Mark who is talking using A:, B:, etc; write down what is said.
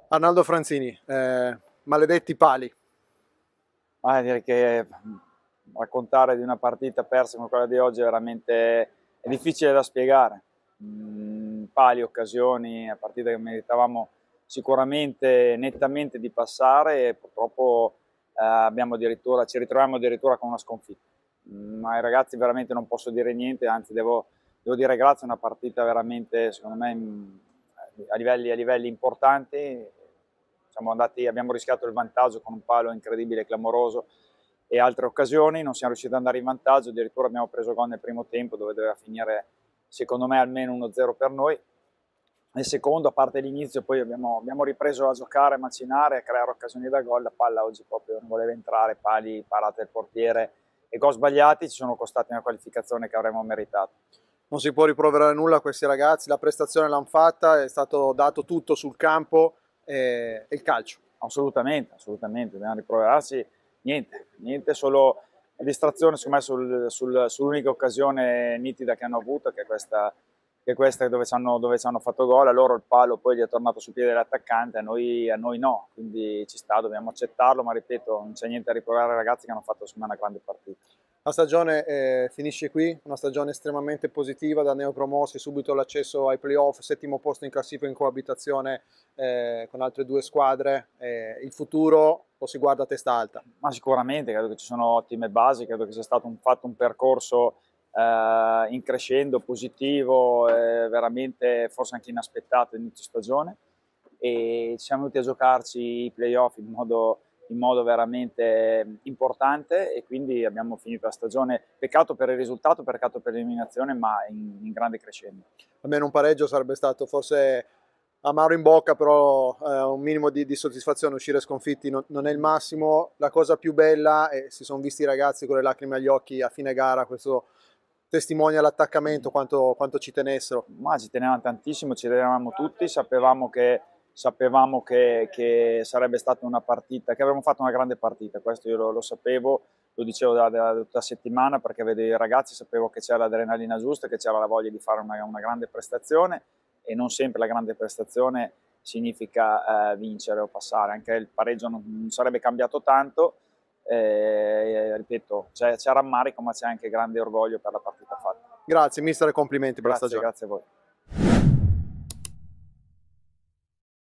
A: Arnaldo Franzini, maledetti pali.
B: Direi che raccontare di una partita persa come quella di oggi è difficile da spiegare. Pali, occasioni, una partita che meritavamo sicuramente nettamente di passare e purtroppo ci ritroviamo addirittura con una sconfitta. Ma ai ragazzi veramente non posso dire niente, anzi devo dire grazie, è una partita veramente secondo me a livelli importanti. Abbiamo rischiato il vantaggio con un palo incredibile, clamoroso e altre occasioni, non siamo riusciti ad andare in vantaggio, addirittura abbiamo preso gol nel primo tempo dove doveva finire secondo me almeno 1-0 per noi. Nel secondo, a parte l'inizio, poi abbiamo ripreso a giocare, a macinare, a creare occasioni da gol. La palla oggi proprio non voleva entrare, pali, parate del portiere e gol sbagliati ci sono costati una qualificazione che avremmo meritato.
A: Non si può riproverare nulla a questi ragazzi, la prestazione l'hanno fatta, è stato dato tutto sul campo e il calcio.
B: Assolutamente, dobbiamo riproverarsi, niente, solo la distrazione secondo me sull'unica occasione nitida che hanno avuto, che è questa dove ci hanno fatto gol. A loro il palo poi gli è tornato sul piede dell'attaccante, a noi no, quindi ci sta, dobbiamo accettarlo, ma ripeto, non c'è niente da riproverare ai ragazzi che hanno fatto secondo me una grande partita.
A: La stagione finisce qui, una stagione estremamente positiva, da neopromossi, subito l'accesso ai playoff, settimo posto in classifica in coabitazione con altre due squadre, il futuro lo si guarda a testa alta.
B: Ma sicuramente, credo che ci sono ottime basi, credo che sia stato fatto un percorso in crescendo, positivo, veramente forse anche inaspettato inizio stagione, e ci siamo venuti a giocarci i playoff in modo veramente importante e quindi abbiamo finito la stagione, peccato per il risultato, peccato per l'eliminazione, ma in grande crescendo.
A: Almeno un pareggio sarebbe stato forse amaro in bocca, però un minimo di soddisfazione. Uscire sconfitti non è il massimo. La cosa più bella è si sono visti i ragazzi con le lacrime agli occhi a fine gara, questo testimonia l'attaccamento, quanto ci tenessero.
B: Ma ci tenevamo tantissimo, ci tenevamo tutti, sapevamo che sarebbe stata una partita, che avremmo fatto una grande partita, questo io lo sapevo, lo dicevo da tutta la settimana perché vedevo i ragazzi, sapevo che c'era l'adrenalina giusta, che c'era la voglia di fare una grande prestazione, e non sempre la grande prestazione significa vincere o passare, anche il pareggio non sarebbe cambiato tanto. Ripeto, c'è rammarico, ma c'è anche grande orgoglio per la partita fatta.
A: Grazie mister e complimenti per la stagione.
B: Grazie a voi.